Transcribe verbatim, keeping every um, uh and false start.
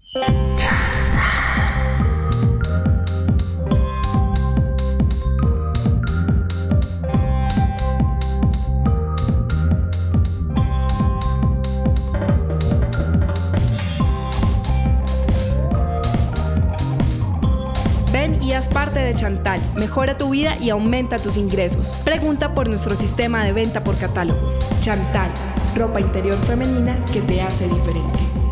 Ven y haz parte de Chantal. Mejora tu vida y aumenta tus ingresos. Pregunta por nuestro sistema de venta por catálogo. Chantal, ropa interior femenina que te hace diferente.